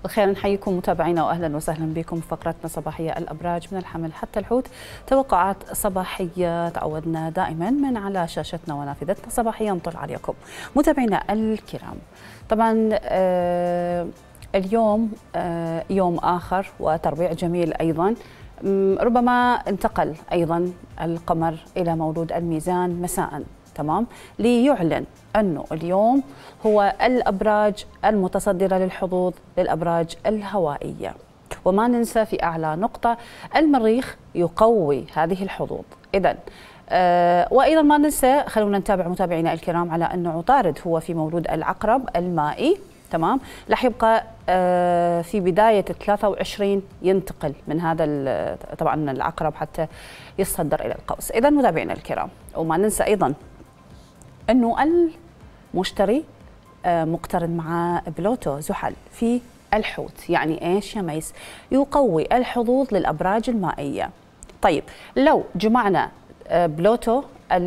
الخير، نحييكم متابعينا واهلا وسهلا بكم في فقرتنا صباحيه الابراج من الحمل حتى الحوت. توقعات صباحيه تعودنا دائما من على شاشتنا ونافذتنا صباحيا نطل عليكم متابعينا الكرام. طبعا اليوم يوم اخر وتربيع جميل ايضا. ربما انتقل ايضا القمر الى مولود الميزان مساء، تمام، ليعلن أنه اليوم هو الأبراج المتصدرة للحظوظ للأبراج الهوائية. وما ننسى في أعلى نقطة المريخ يقوي هذه الحظوظ. إذن وأيضا ما ننسى، خلونا نتابع متابعينا الكرام على أنه عطارد هو في مولود العقرب المائي، تمام، راح يبقى في بداية 23 ينتقل من هذا طبعا العقرب حتى يتصدر إلى القوس. إذن متابعينا الكرام، وما ننسى أيضا أنه المشتري مقترن مع بلوتو زحل في الحوت. يعني إيش يا ميس؟ يقوي الحظوظ للأبراج المائية. طيب لو جمعنا بلوتو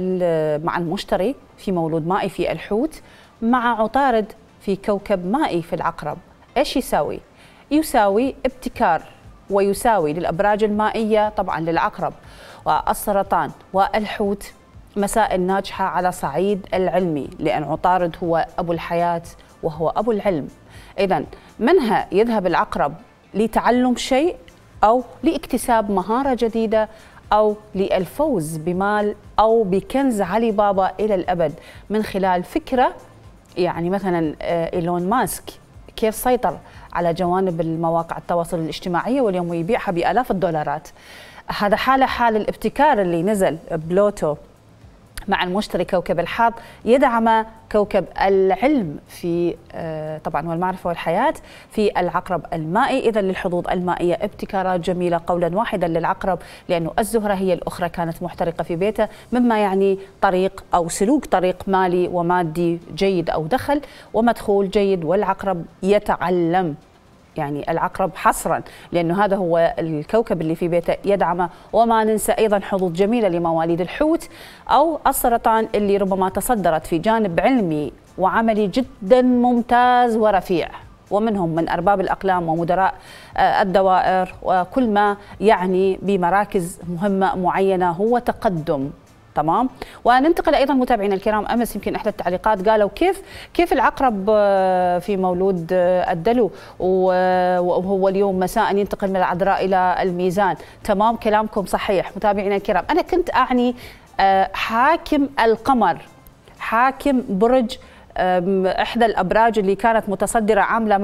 مع المشتري في مولود مائي في الحوت مع عطارد في كوكب مائي في العقرب، إيش يساوي؟ يساوي ابتكار، ويساوي للأبراج المائية طبعا للعقرب والسرطان والحوت مسائل ناجحة على صعيد العلمي، لأن عطارد هو أبو الحياة وهو أبو العلم. إذن منها يذهب العقرب لتعلم شيء أو لاكتساب مهارة جديدة أو للفوز بمال أو بكنز علي بابا إلى الأبد من خلال فكرة. يعني مثلا إيلون ماسك كيف سيطر على جوانب المواقع التواصل الاجتماعي واليوم يبيعها بآلاف الدولارات. هذا حال الابتكار اللي نزل بلوتو مع المشتري كوكب الحظ يدعم كوكب العلم في طبعا والمعرفة والحياة في العقرب المائي. إذا للحظوظ المائية ابتكارات جميلة قولا واحدا للعقرب، لأنه الزهرة هي الأخرى كانت محترقة في بيته، مما يعني طريق أو سلوك طريق مالي ومادي جيد أو دخل ومدخول جيد، والعقرب يتعلم. يعني العقرب حصرا لأنه هذا هو الكوكب اللي في بيته يدعمه. وما ننسى أيضا حظوظ جميلة لمواليد الحوت أو السرطان اللي ربما تصدرت في جانب علمي وعملي جدا ممتاز ورفيع، ومنهم من أرباب الأقلام ومدراء الدوائر وكل ما يعني بمراكز مهمة معينة هو تقدم، تمام. وننتقل ايضا متابعينا الكرام، امس يمكن احدى التعليقات قالوا كيف العقرب في مولود الدلو وهو اليوم مساء ينتقل من العذراء الى الميزان. تمام، كلامكم صحيح متابعينا الكرام. انا كنت اعني حاكم القمر، حاكم برج احدى الابراج اللي كانت متصدره عامله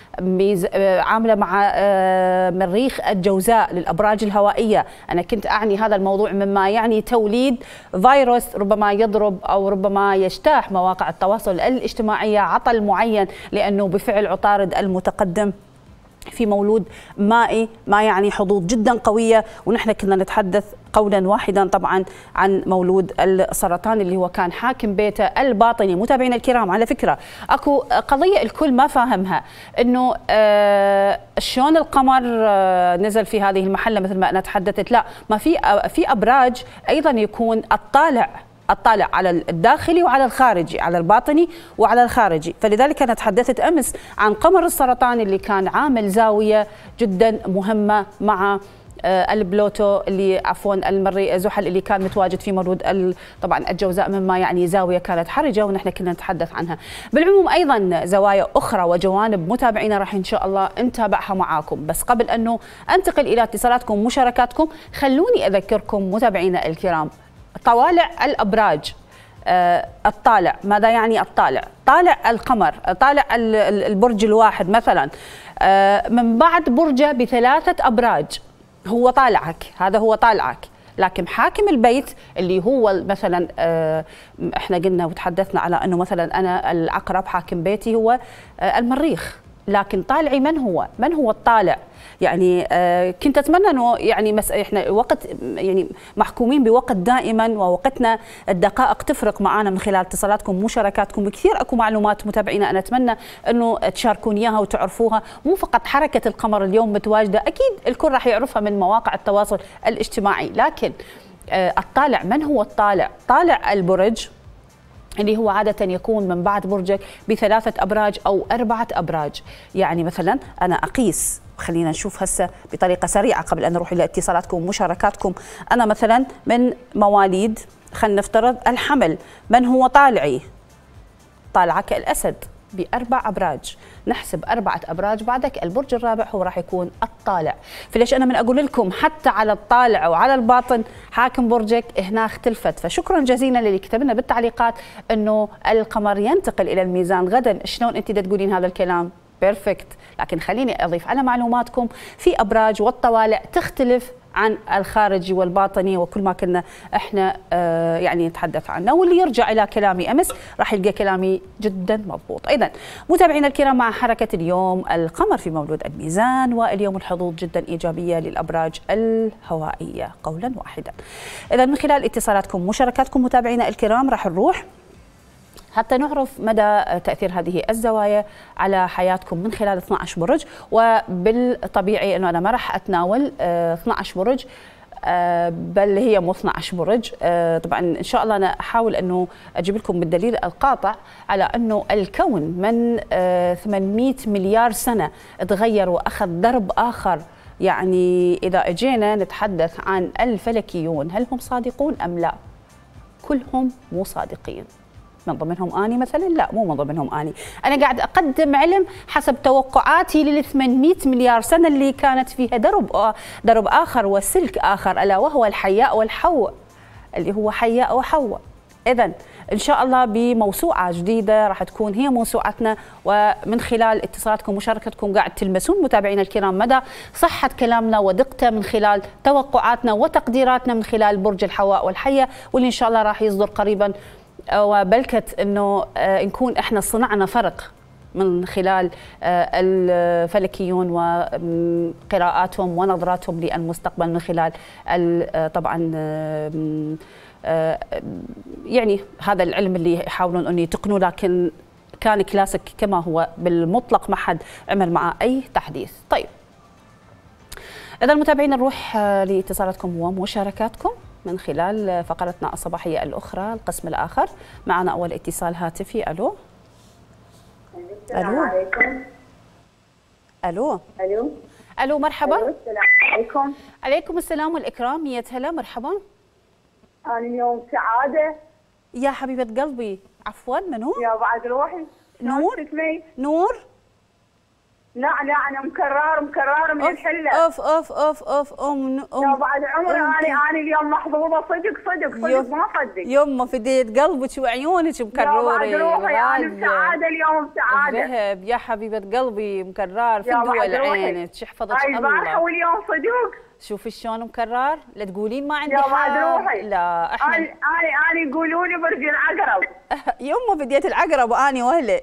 مع مريخ الجوزاء للابراج الهوائيه. انا كنت اعني هذا الموضوع مما يعني توليد فيروس ربما يضرب او ربما يجتاح مواقع التواصل الاجتماعي عطل معين، لانه بفعل عطارد المتقدم في مولود مائي ما يعني حظوظ جدا قويه. ونحن كنا نتحدث قولا واحدا طبعا عن مولود السرطان اللي هو كان حاكم بيته الباطني. متابعينا الكرام، على فكره اكو قضيه الكل ما فاهمها، انه شلون القمر نزل في هذه المحله مثل ما انا تحدثت. لا، ما في ابراج ايضا يكون الطالع على الداخلي وعلى الخارجي، على الباطني وعلى الخارجي. فلذلك أنا تحدثت أمس عن قمر السرطان اللي كان عامل زاوية جدا مهمة مع البلوتو اللي المري زحل اللي كان متواجد في مولود طبعا الجوزاء، مما يعني زاوية كانت حرجة ونحن كنا نتحدث عنها. بالعموم أيضا زوايا أخرى وجوانب متابعينا راح إن شاء الله نتابعها معاكم. بس قبل أنه أنتقل إلى اتصالاتكم ومشاركاتكم، خلوني أذكركم متابعينا الكرام طوالع الأبراج. الطالع، ماذا يعني الطالع؟ طالع القمر، طالع البرج الواحد مثلا من بعد برجه بثلاثة أبراج هو طالعك، هذا هو طالعك. لكن حاكم البيت اللي هو مثلا احنا قلنا وتحدثنا على انه مثلا انا العقرب حاكم بيتي هو المريخ، لكن طالعي من هو الطالع؟ يعني كنت اتمنى انه يعني احنا وقت يعني محكومين بوقت دائما، ووقتنا الدقائق تفرق معنا من خلال اتصالاتكم ومشاركاتكم. كثير اكو معلومات متابعينا انا اتمنى انه تشاركون اياها وتعرفوها، مو فقط حركه القمر اليوم متواجده، اكيد الكل راح يعرفها من مواقع التواصل الاجتماعي، لكن الطالع من هو الطالع؟ طالع البرج اللي هو عادة يكون من بعد برجك ب3 أبراج أو 4 أبراج. يعني مثلا أنا أقيس، خلينا نشوف هسه بطريقة سريعة قبل أن نروح إلى اتصالاتكم ومشاركاتكم. أنا مثلا من مواليد، خلينا نفترض الحمل، من هو طالعي؟ طالعة كالأسد ب4 أبراج، نحسب 4 أبراج، بعدك البرج الرابع هو راح يكون الطالع. فليش أنا من أقول لكم حتى على الطالع وعلى الباطن حاكم برجك هنا اختلفت. فشكرا جزيلا للي كتبنا بالتعليقات أنه القمر ينتقل إلى الميزان غدا. شلون أنت تقولين هذا الكلام؟ بيرفكت. لكن خليني أضيف على معلوماتكم في أبراج والطوالع تختلف عن الخارجي والباطني، وكل ما كنا احنا يعني نتحدث عنه، واللي يرجع الى كلامي امس راح يلقى كلامي جدا مضبوط. ايضا متابعينا الكرام، مع حركه اليوم القمر في مولود الميزان، واليوم الحظوظ جدا ايجابيه للابراج الهوائيه قولا واحدا. اذا من خلال اتصالاتكم ومشاركاتكم متابعينا الكرام راح نروح حتى نعرف مدى تأثير هذه الزوايا على حياتكم من خلال 12 برج. وبالطبيعي أنه أنا ما راح أتناول 12 برج، بل هي مو 12 برج. طبعا إن شاء الله أنا أحاول أنه أجيب لكم بالدليل القاطع على أنه الكون من 800 مليار سنة تغير وأخذ درب آخر. يعني إذا أجينا نتحدث عن الفلكيون، هل هم صادقون أم لا؟ كلهم مو صادقين. من ضمنهم اني مثلا؟ لا، مو من ضمنهم اني. انا قاعد اقدم علم حسب توقعاتي لل 800 مليار سنه اللي كانت فيها درب اخر وسلك اخر، الا وهو الحياء والحواء، اللي هو حياء وحواء. اذا ان شاء الله بموسوعه جديده راح تكون هي موسوعتنا، ومن خلال اتصالاتكم ومشاركتكم قاعد تلمسون متابعينا الكرام مدى صحه كلامنا ودقته من خلال توقعاتنا وتقديراتنا من خلال برج الحواء والحيه، واللي ان شاء الله راح يصدر قريبا، وبلكت انه نكون احنا صنعنا فرق من خلال الفلكيون وقراءاتهم ونظراتهم للمستقبل من خلال طبعا يعني هذا العلم اللي يحاولون ان يتقنوه، لكن كان كلاسيك كما هو بالمطلق، ما حد عمل معه اي تحديث. طيب اذا المتابعين نروح لاتصالاتكم ومشاركاتكم من خلال فقرتنا الصباحية الأخرى، القسم الآخر. معنا أول اتصال هاتفي. ألو. السلام عليكم. ألو. ألو. ألو، مرحبا. ألو. السلام عليكم. عليكم السلام والإكرام. يا هلا، مرحبا. أنا اليوم سعادة. يا حبيبة قلبي، عفوا، من هو؟ يا بعد روحي. نور. نور. لا أنا مكرار من الحلة. أوف أوف أوف أوف يا بعد عمري، أنا اليوم محظوظة صدق ما أصدق. يمه فديت قلبك وعيونك مكرورة. يا بعد روحي، أنا بسعادة اليوم، بسعادة. ذهب يا حبيبة قلبي، مكرار في دول عينك، يحفظك الله. البارحة واليوم صدق. شوفي شلون مكرر، لا تقولين ما عندي يا بعد روحي. لا احنا أنا يقولوا لي برج العقرب. يمه بديت العقرب واني واهله.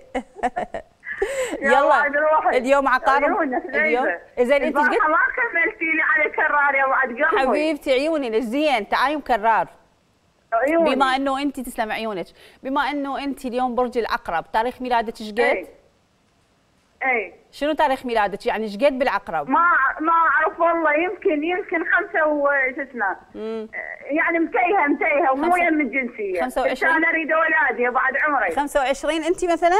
يلا اليوم عقارب اليوم. اذا انت ما كملتي لي على كرار يا بعد قلبي. حبيبتي عيوني ليش زين، تعالي مكرار. عيوني. بما انه انت تسلم عيونك، بما انه انت اليوم برج العقرب، تاريخ ميلادك ايش قد؟ اي شنو تاريخ ميلادك؟ يعني ايش قد بالعقرب؟ ما اعرف والله، يمكن 5 وش اسمه، يعني متيهه ومو يم الجنسيه. 25. انا اريد اولادي يا بعد عمري. 25 انت مثلا؟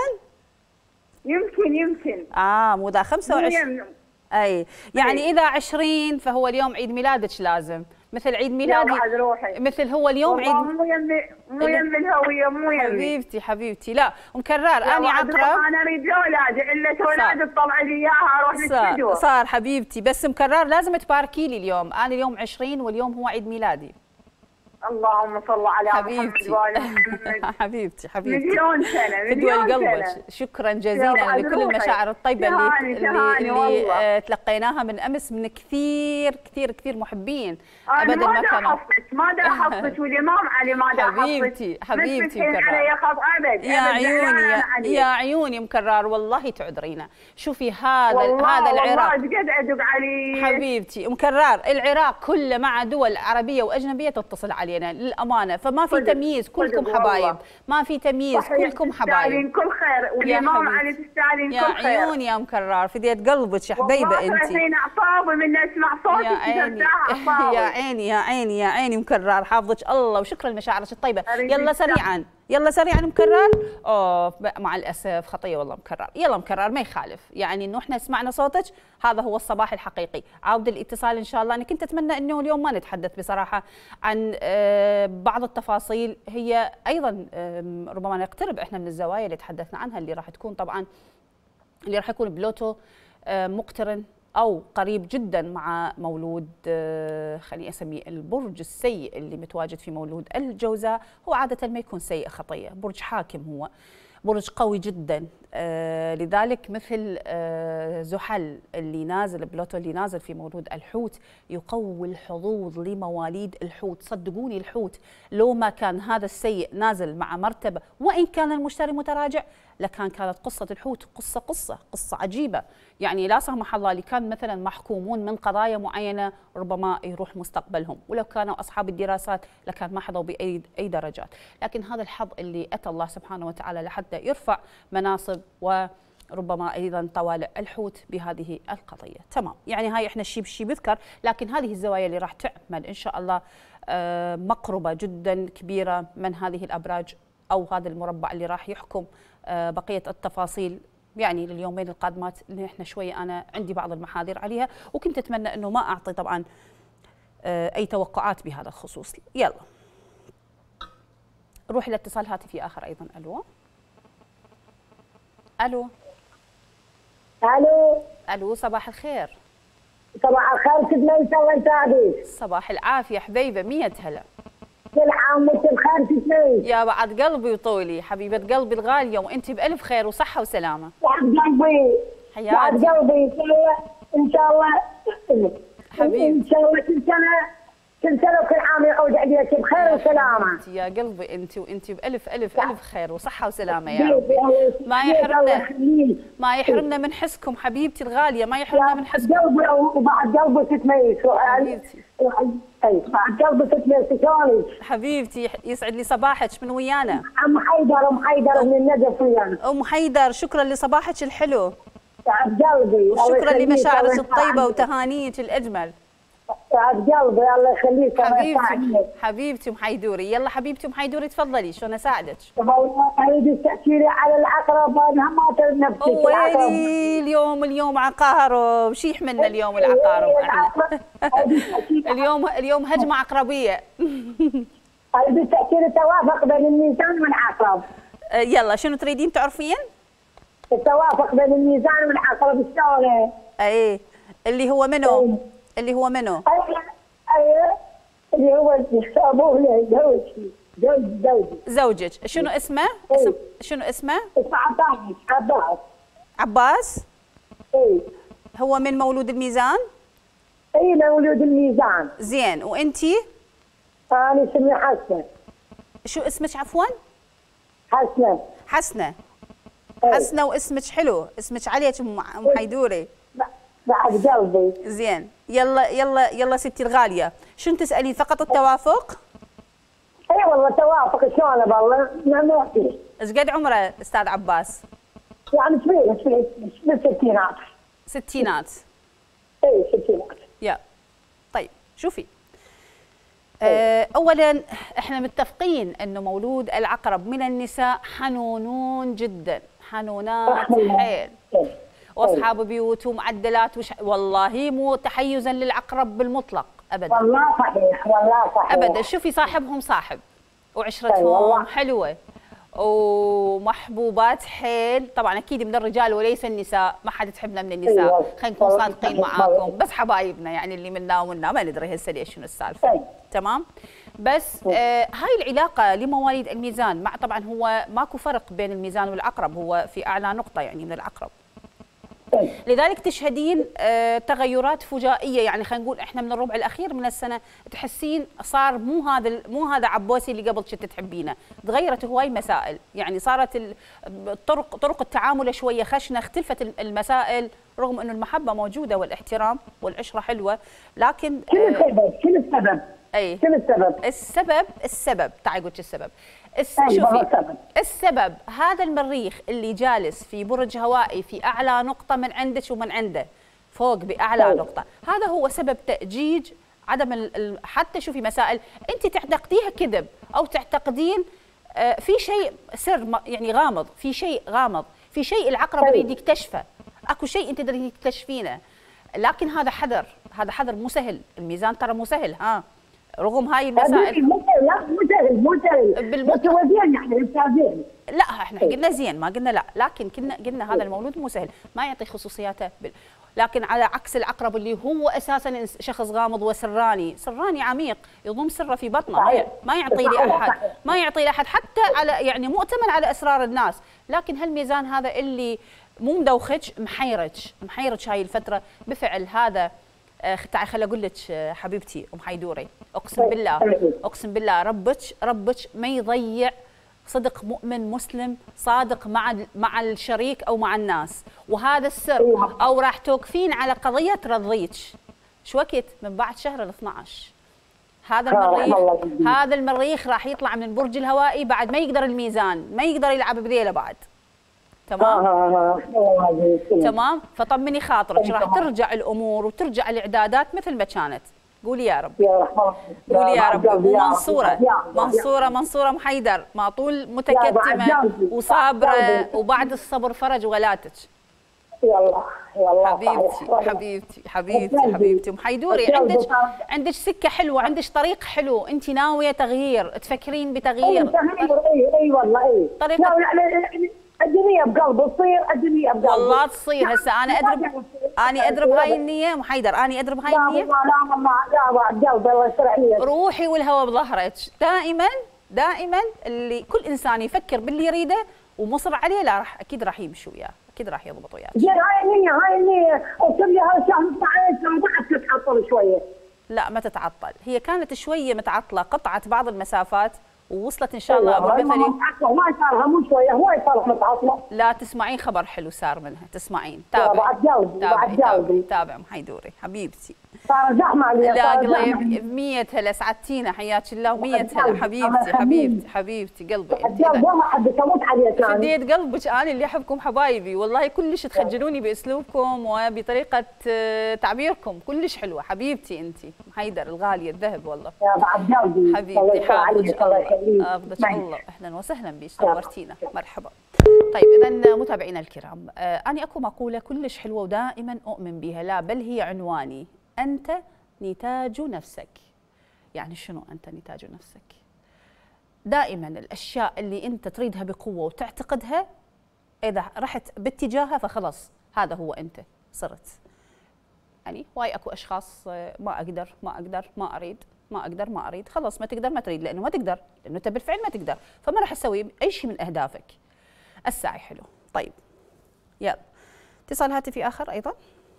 يمكن مو ذا 25. اي يعني اذا 20 فهو اليوم عيد ميلادك لازم، مثل عيد ميلادي، مثل هو اليوم عيد. مو يم الهويه، مو يمي. حبيبتي لا مكرر. اني عقرب، انا اريد اولادي، الا اولادي تطلعي لي اياها اروح للفيديو. صار حبيبتي، بس مكرر لازم تباركي لي اليوم. انا اليوم 20 واليوم هو عيد ميلادي. اللهم صل على حبيبتي. محمد. حبيبتي مليون سنه، مليون قلبك. شكرا جزيلا لكل المشاعر الطيبه اللي تلقيناها من امس من كثير محبين. ابدا ما كانوا. ماذا حفظت والامام علي ماذا حفظت. حبيبتي مكرر. يا عيوني يا عيوني مكرر، والله تعذرينا. شوفي هذا العراق، والله قد ادق علي حبيبتي مكرر. العراق كله مع دول عربيه واجنبيه تتصل علينا للامانه، فما في تمييز، كلكم حبايب، ما في تمييز، كلكم حبايب. تستاهلين كل خير، والامام علي تستاهلين كل خير. يا عيوني يا مكرر، فديت قلبك يا حبيبه انت. والله اعصابي من اسمع صوتك يا عيني يا عيني مكرر، حافظك الله وشكرا لمشاعرك الطيبه. يلا سريعا يلا سريعا مكرر. اوه مع الاسف خطيه والله مكرر. يلا مكرر ما يخالف، يعني انه احنا سمعنا صوتك، هذا هو الصباح الحقيقي. عاود الاتصال ان شاء الله. انا كنت اتمنى انه اليوم ما نتحدث بصراحه عن بعض التفاصيل هي ايضا ربما نقترب احنا من الزوايا اللي تحدثنا عنها، اللي راح تكون طبعا اللي راح يكون بلوتو مقترن او قريب جدا مع مولود خليني اسميه البرج السيء اللي متواجد في مولود الجوزاء. هو عاده ما يكون سيء خطيه، برج حاكم، هو برج قوي جدا. لذلك مثل زحل اللي نازل، بلوتو اللي نازل في مولود الحوت يقوي الحظوظ لمواليد الحوت. صدقوني الحوت لو ما كان هذا السيء نازل مع مرتبه، وان كان المشتري متراجع، لكان كانت قصة الحوت قصة عجيبة. يعني لا سمح الله اللي كان مثلا محكومون من قضايا معينة ربما يروح مستقبلهم، ولو كانوا أصحاب الدراسات لكان ما حظوا بأي درجات. لكن هذا الحظ اللي أتى الله سبحانه وتعالى لحتى يرفع مناصب وربما أيضا طوالع الحوت بهذه القضية. تمام، يعني هاي احنا الشيء بالشيء بذكر، لكن هذه الزوايا اللي راح تعمل إن شاء الله مقربة جدا كبيرة من هذه الأبراج أو هذا المربع اللي راح يحكم بقية التفاصيل يعني لليومين القادمات، اللي احنا شوية أنا عندي بعض المحاذير عليها، وكنت أتمنى أنه ما أعطي طبعا أي توقعات بهذا الخصوص. يلا روح إلى اتصال هاتفي آخر أيضا. ألو ألو الو ألو، صباح الخير. صباح الخير، كيف ما يسوي يساعدك؟ صباح العافية حبيبة، 100 هلا. كل عام وانت بخير، تسلمي. يا بعد قلبي وطولي حبيبة قلبي الغالية، وانت بألف خير وصحة وسلامة. بعد قلبي حياتي. بعد قلبي ان شاء الله حبيبي. ان شاء الله كل سنه وكل عام يعود عليك بخير وسلامه. يا قلبي انت وانت بألف ألف خير وصحة وسلامة يا ربي. ما يحرمنا من حسكم حبيبتي الغالية، ما يحرمنا من حسكم. قلبي وبعد قلبي تتميز حبيبتي. بعد قلبي تتميز شلونك؟ حبيبتي يسعد لي صباحك. من ويانا؟ ام حيدر من النجف ويانا. ام حيدر، شكرا لصباحك الحلو. بعد قلبي. وشكرا لمشاعرك الطيبة وتهانيك الأجمل. بعد قلبي الله يخليك. حبيبتي ام حيدوري. يلا حبيبتي ام حيدوري تفضلي، شلون اساعدك؟ اريد تحكي على العقرب، انا ما ادري نفسك. ويلي اليوم عقارب، شو يحملنا اليوم العقارب احنا؟ اليوم هجمه عقربيه. اريد تحكي لي التوافق بين الميزان والعقرب. يلا شنو تريدين تعرفين؟ التوافق بين الميزان والعقرب شلون؟ اي اللي هو منو؟ اللي هو منو؟ اللي هو ابوه زوجك. شنو اسمه؟ شنو اسمه؟ اسمه عباس. اي هو من مولود الميزان؟ اي مولود الميزان. زين، وانتي؟ انا اسمي حسنه. شو اسمك عفوا؟ حسنه. حسنه واسمك حلو، اسمك عليك ام حيدوري. بعد قلبي. زين، يلا ستي الغاليه، شنو تسالين؟ فقط التوافق؟ اي والله توافق شلون والله ما في. ايش قد عمره استاذ عباس؟ يعني شوي بالستينات. ستينات. اي ستينات. يا طيب شوفي، اولا احنا متفقين انه مولود العقرب من النساء حنونون جدا، حنونات حيل، واصحاب بيوت ومعدلات والله مو تحيزا للعقرب بالمطلق ابدا. والله صحيح ابدا. شوفي صاحبهم صاحب، وعشرتهم حلوه ومحبوبات حيل. طبعا اكيد من الرجال وليس النساء، ما حد تحبنا من النساء، خلينا نكون صادقين معاكم، بس حبايبنا يعني اللي منا ومنا ما ندري هسه ليش شنو السالفه. تمام. بس هاي العلاقه لمواليد الميزان مع، طبعا هو ماكو فرق بين الميزان والعقرب، هو في اعلى نقطه يعني من العقرب، لذلك تشهدين تغيرات فجائيه. يعني خلينا نقول احنا من الربع الاخير من السنه تحسين صار مو هذا عباسي اللي قبل كنت تحبينه، تغيرت هواي مسائل، يعني صارت طرق التعامل شويه خشنه، اختلفت المسائل، رغم انه المحبه موجوده والاحترام والعشره حلوه، لكن شنو السبب؟ اي السبب تعي قلت السبب. شوفي السبب هذا المريخ اللي جالس في برج هوائي في اعلى نقطه من عندك ومن عنده فوق باعلى نقطه، هذا هو سبب تاجيج عدم حتى شوفي مسائل انت تعتقديها كذب او تعتقدين في شيء سر يعني غامض، في شيء غامض، في شيء العقرب يريد يكتشفه، اكو شيء انت تريد تكتشفينه، لكن هذا حذر، هذا حذر مو سهل، الميزان ترى مو سهل ها، رغم هاي المسائل. مو سهل، لا مو سهل مو سهل، بس هو زين يعني زين. لا احنا قلنا زين، ما قلنا لا، لكن قلنا هذا المولود مو سهل، ما يعطي خصوصياته لكن على عكس العقرب اللي هو اساسا شخص غامض وسراني، سراني عميق، يضم سره في بطنه، ما يعطي لاحد، ما يعطي لاحد حتى على يعني مؤتمن على اسرار الناس، لكن هالميزان هذا اللي مو مدوخج، محيرج هاي الفتره بفعل هذا. تعي خل اقول لك حبيبتي ام حيدوري، اقسم بالله ربك ما يضيع صدق مؤمن مسلم صادق مع الشريك او مع الناس، وهذا السر او راح توقفين على قضيه ترضيك شو وقت من بعد شهر ال 12. هذا المريخ راح يطلع من البرج الهوائي، بعد ما يقدر الميزان ما يقدر يلعب بذيله بعد. تمام تمام، فطمني خاطرك، راح ترجع الامور وترجع الاعدادات مثل ما كانت. قولي يا رب، قولي يا رب. ومنصوره محيدر ما طول متكتمه وصابره، وبعد الصبر فرج ولاتك. يلا حبيبتي ام حيدوري، عندك سكه حلوه، عندك طريق حلو، انت ناويه تغيير، تفكرين بتغيير. اي والله طريقه الدنيا بقلب تصير، الدنيا بقلب والله تصير. هسه انا اضرب هاي النيه ام حيدر، انا اضرب هاي النيه. لا بقلب الله يستر عليك، روحي والهوى بظهرك. دائما اللي كل انسان يفكر باللي يريده ومصر عليه، لا اكيد راح يمشي وياه، اكيد راح يضبط وياه. زين هاي النيه اكتب لي هذا الشهر 12 بعد تتعطل شويه. لا ما تتعطل، هي كانت شويه متعطله، قطعت بعض المسافات ووصلت ان شاء الله ابو مثلي. ما صار مو شويه، هو صار متعطله. لا تسمعين خبر حلو صار منها، تسمعين. تابع ام حيدوري حبيبتي. صار زحمه عليها. لا قلبي 100 هلا سعدتينا، حياك الله، و100 هلا حبيبتي قلبي. انت ما حبيت اموت عليك، فديت قلبك، انا اللي احبكم حبايبي والله، كلش تخجلوني باسلوبكم وبطريقه تعبيركم، كلش حلوه حبيبتي انت حيدر الغاليه الذهب والله. يا بعد قلبي حبيبتي حافظك الله، اهلا وسهلا بيك، نورتينا، مرحبا. طيب اذا متابعينا الكرام، انا اكو مقوله كلش حلوه ودائما اؤمن بها، لا بل هي عنواني: أنت نتاج نفسك. يعني شنو أنت نتاج نفسك؟ دائما الأشياء اللي أنت تريدها بقوة وتعتقدها، إذا رحت باتجاهها فخلص هذا هو أنت صرت. يعني واي أكو أشخاص ما أقدر ما أريد، خلص ما تقدر ما تريد، لأنه ما تقدر، لأنه أنت بالفعل ما تقدر، فما راح تسوي أي شيء من أهدافك. السعي حلو. طيب يلا اتصال هاتفي آخر أيضا.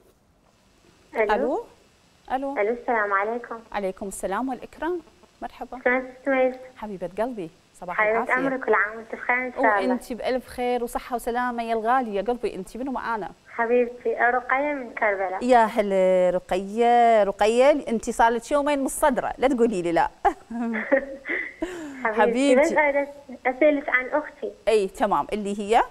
الو السلام عليكم. عليكم السلام والإكرام، مرحبا. سميس حبيبة قلبي، صباح العافية. حبيبة عمرك، كل عام وانت بخير ان شاء الله. وانت بألف خير وصحة وسلامة يا الغالية يا قلبي. انت منو معانا؟ حبيبتي رقية من كربلاء. يا هلا رقية، انت صار لك يومين مصدرة، لا تقولي لي لا. حبيبتي اسألك عن اختي. اي تمام، اللي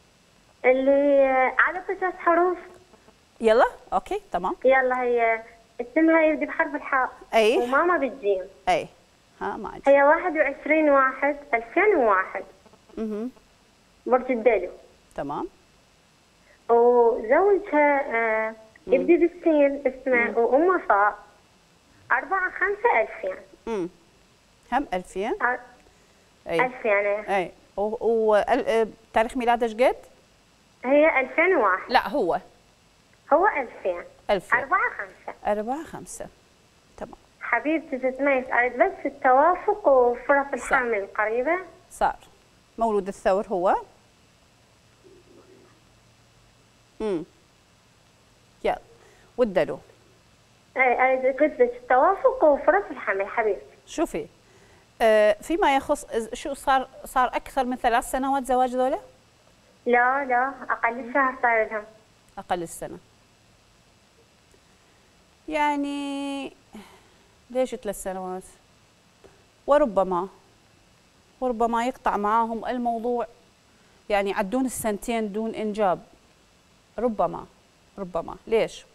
على 9 حروف. يلا اوكي تمام. يلا هي اسمها يبدي بحرف الحاء. اي. وماما بالجيم. اي ها معك. هي 21/1/2001. برج الدلو. تمام. وزوجها يبدي بالسين اسمه وأمه صاء 4/5/2000. هم 2000. اي 2000 اي. وتاريخ ميلادها ايش قد؟ هي 2001. لا هو 2000. 4/5. تمام. حبيبتي تتميز، أريد بس التوافق وفرص الحمل قريبة. صار مولود الثور هو. يلا والدلو. اي اريد قلت لك التوافق وفرص الحمل حبيبتي. شوفي فيما يخص شو صار اكثر من 3 سنوات زواج ذولا؟ لا اقل شهر صار لهم. اقل السنة. يعني ليش 3 سنوات؟ وربما يقطع معاهم الموضوع، يعني عدون السنتين دون إنجاب. ربما ليش؟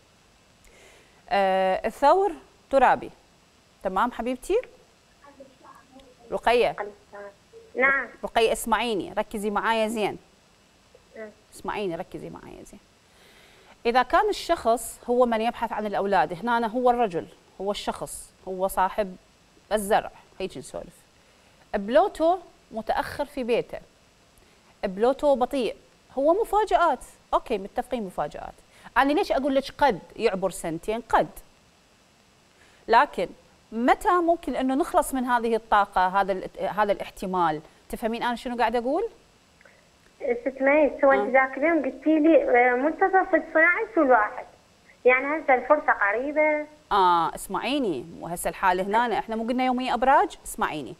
الثور ترابي. تمام حبيبتي؟ رقية. نعم. رقية اسمعيني، ركزي معايا زين. اسمعيني، ركزي معايا زين. إذا كان الشخص هو من يبحث عن الأولاد، هنا هو الرجل، هو الشخص، هو صاحب الزرع، هيك نسولف. بلوتو متأخر في بيته، بلوتو بطيء، هو مفاجآت، أوكي متفقين مفاجآت. أنا ليش أقول لك قد يعبر سنتين؟ قد. لكن متى ممكن إنه نخلص من هذه الطاقة، هذا الاحتمال؟ تفهمين أنا شنو قاعدة أقول؟ ست ميس، هو انت ذاك اليوم قلتي لي منتصف ال 12 والواحد، يعني هسه الفرصه قريبه. اسمعيني، وهسه الحاله هنا احنا مو قلنا يوميه ابراج؟ اسمعيني.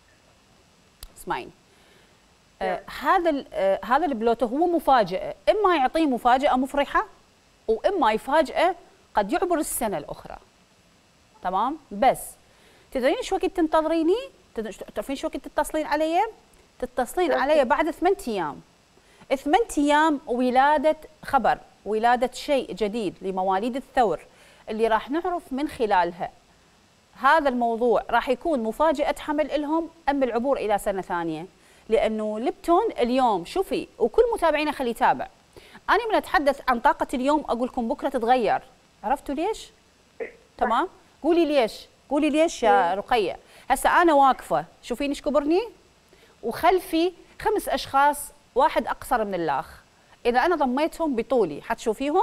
هذا البلوتو هو مفاجاه، اما يعطيه مفاجاه مفرحه واما يفاجئه قد يعبر السنه الاخرى. تمام؟ بس تدرين شو وقت تنتظريني؟ تعرفين شو وقت تتصلين علي؟ تتصلين علي بعد 8 ايام. 8 ايام ولاده خبر، ولاده شيء جديد لمواليد الثور اللي راح نعرف من خلالها هذا الموضوع راح يكون مفاجاه حمل لهم ام العبور الى سنه ثانيه. لانه ليبتون اليوم، شوفي وكل متابعينا خلي يتابع، انا من اتحدث عن طاقه اليوم اقول لكم بكره تتغير. عرفتوا ليش؟ تمام؟ قولي ليش، قولي ليش يا رقيه. هسه انا واقفه، شوفيني ايش كبرني، وخلفي 5 اشخاص، واحد اقصر من الاخ. اذا انا ضميتهم بطولي حتشوفيهم؟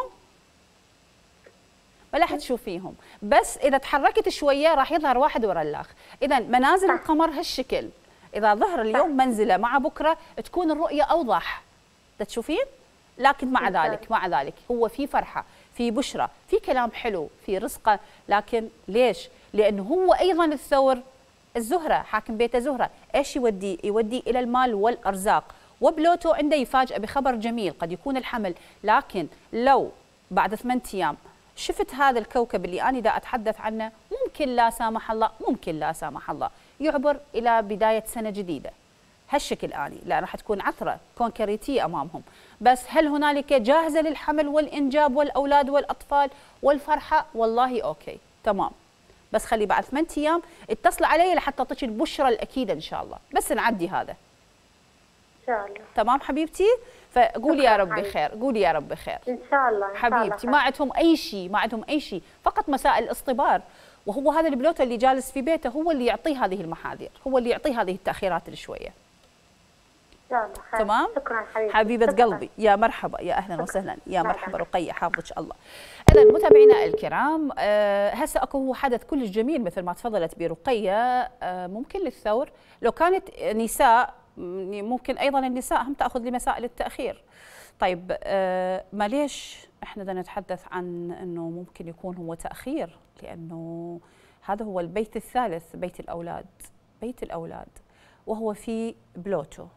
ولا حتشوفيهم، بس اذا تحركت شويه راح يظهر واحد ورا الاخ. اذا منازل القمر هالشكل، اذا ظهر اليوم منزله مع بكره تكون الرؤيه اوضح. تشوفين؟ لكن مع ذلك هو في فرحه، في بشرى، في كلام حلو، في رزقه. لكن ليش؟ لانه هو ايضا الثور الزهره، حاكم بيت زهره، ايش يودي؟ يودي الى المال والارزاق. وبلوتو عنده يفاجئ بخبر جميل قد يكون الحمل. لكن لو بعد 8 ايام شفت هذا الكوكب اللي انا دا اتحدث عنه، ممكن لا سامح الله يعبر الى بدايه سنه جديده. هالشكل اني لا راح تكون عثره كونكريتيه امامهم. بس هل هنالك جاهزه للحمل والانجاب والاولاد والاطفال والفرحه؟ والله اوكي تمام، بس خلي بعد 8 ايام اتصل علي لحتى اعطيك البشرى الاكيده ان شاء الله. بس نعدي هذا ان شاء الله. تمام حبيبتي؟ فقولي يا رب خير، قولي يا رب خير ان شاء الله حبيبتي. ما عندهم اي شيء، فقط مسائل اصطبار. وهو هذا البلوتو اللي جالس في بيته هو اللي يعطيه هذه المحاذير، هو اللي يعطيه هذه التاخيرات اللي شويه. ان شاء الله خير. تمام؟ شكرا حبيبه قلبي، يا مرحبا، يا اهلا وسهلا، يا مرحبا رقيه، حافظك الله. اذا متابعينا الكرام، هسه اكو هو حدث كلش جميل مثل ما تفضلت برقيه. ممكن للثور لو كانت نساء، ممكن ايضا النساء هم تاخذ لمسائل التاخير. طيب ما ليش احنا بدنا نتحدث عن انه ممكن يكون هو تاخير؟ لانه هذا هو البيت الثالث، بيت الاولاد، بيت الاولاد، وهو في بلوتو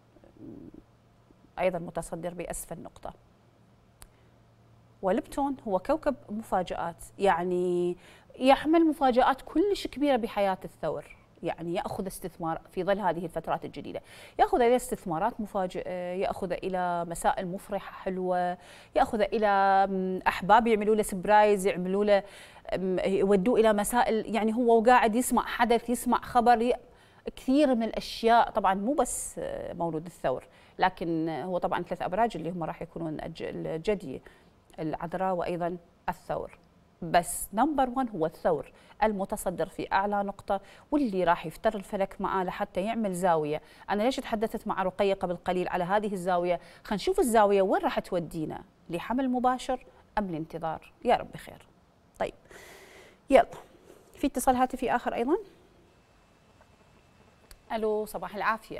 ايضا متصدر باسفل نقطه. ولبتون هو كوكب مفاجآت، يعني يحمل مفاجآت كلش كبيره بحياه الثور. يعني ياخذ استثمار في ظل هذه الفترات الجديده، ياخذ الى استثمارات مفاجئه، ياخذ الى مسائل مفرحه حلوه، ياخذ الى احباب يعملوا له سبرايز، يعملوا له يودوه الى مسائل، يعني هو وقاعد يسمع حدث، يسمع خبر، كثير من الاشياء. طبعا مو بس مولود الثور، لكن هو طبعا 3 ابراج اللي هم راح يكونون الجدي، العذراء وايضا الثور. بس نمبر 1 هو الثور المتصدر في اعلى نقطه، واللي راح يفتر الفلك معاه لحتى يعمل زاويه. انا ليش تحدثت مع رقيه قبل قليل على هذه الزاويه؟ خلينا نشوف الزاويه وين راح تودينا، لحمل مباشر ام الانتظار؟ يا رب خير. طيب يلا، في اتصال هاتفي اخر ايضا. الو، صباح العافيه.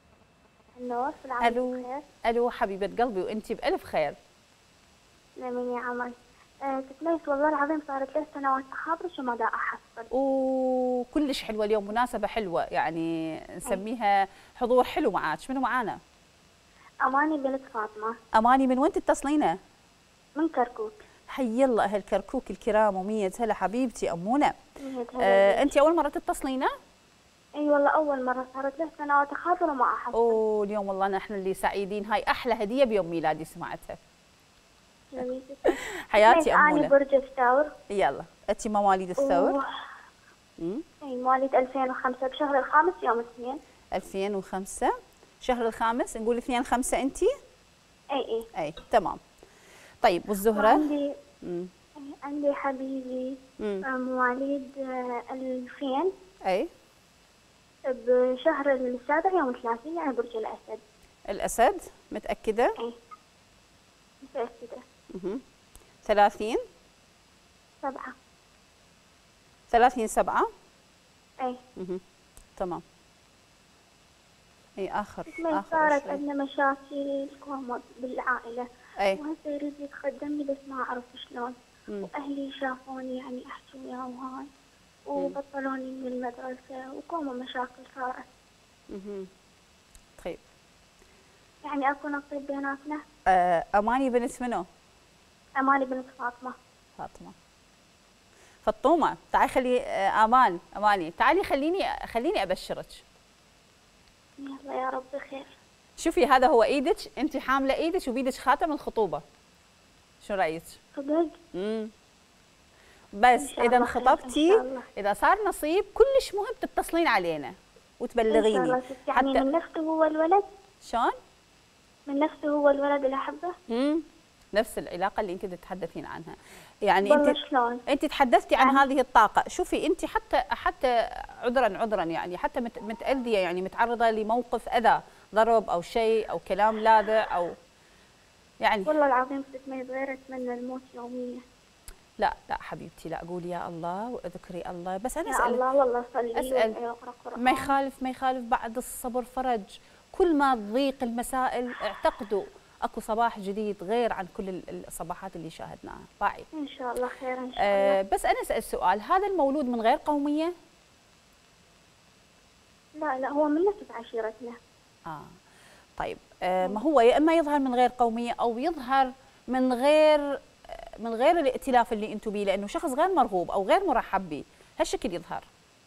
الو، الو حبيبه قلبي، وانت بالف خير. نعم يا عمر. تتليس والله العظيم صارت 3 سنوات اخابرش وما دا احصل. كلش حلوه اليوم، مناسبه حلوه، يعني نسميها حضور حلو معاك. شنو معانا؟ اماني بنت فاطمه. اماني، من وين تتصلينا؟ من كركوك. حي الله اهل كركوك الكرام، ومية هلا حبيبتي امونه. انت اول مره تتصلينا؟ اي والله اول مره، صارت 3 سنوات اخابر وما احصل. اليوم والله نحن اللي سعيدين، هاي احلى هديه بيوم ميلادي سمعتها. حياتي أمونة. أنا برج الثور. يلا، أنت مواليد الثور؟ اي مواليد 2005 بشهر الخامس يوم 2. 2005 شهر الخامس، نقول 2/5 أنت؟ اي تمام. طيب والزهرة؟ عندي حبيبي مواليد 2000 بشهر السابع يوم 30، يعني برج الأسد. الأسد، متأكدة؟ اي متأكدة. 30/7. 30/7. اي تمام. اي اخر صارت عندنا مشاكل بالعائلة، وهسه يريد يتقدم لي بس ما اعرف شلون. واهلي شافوني يعني احكي وياهم هاي وبطلوني من المدرسة وكوما مشاكل صارت. طيب يعني اكو نصيب بيناتنا. اماني بنت منو؟ اماني بنت فاطمة. فطومة، تعالي خلي اماني تعالي خليني ابشرك. يلا يا رب خير. شوفي هذا هو ايدك، انت حامله ايدك وبيدك خاتم الخطوبه. شو رايك؟ صدق؟ بس اذا انخطبتي، اذا صار نصيب كلش مهم تتصلين علينا وتبلغيني. يعني حتى من نفسه هو الولد؟ شلون؟ من نفسه هو الولد اللي احبه؟ نفس العلاقه اللي انت تتحدثين عنها. يعني انت تحدثتي عن هذه الطاقه. شوفي انت حتى عذرا يعني حتى متاذيه، يعني متعرضه لموقف اذى، ضرب او شيء او كلام لاذع او يعني. والله العظيم ست ما يتغير، اتمنى الموت يوميا. لا حبيبتي، لا قولي يا الله واذكري الله. بس انا اسال الله والله صلي واقرا قرآن. ما يخالف بعد الصبر فرج. كل ما تضيق المسائل اعتقدوا اكو صباح جديد غير عن كل الصباحات اللي شاهدناها. باعي ان شاء الله خير ان شاء الله. بس انا اسال سؤال، هذا المولود من غير قوميه؟ لا هو من نفس عشيرتنا. طيب ما هو يا اما يظهر من غير قوميه او يظهر من غير الائتلاف اللي انتم بيه، لانه شخص غير مرغوب او غير مرحب به، هالشكل يظهر.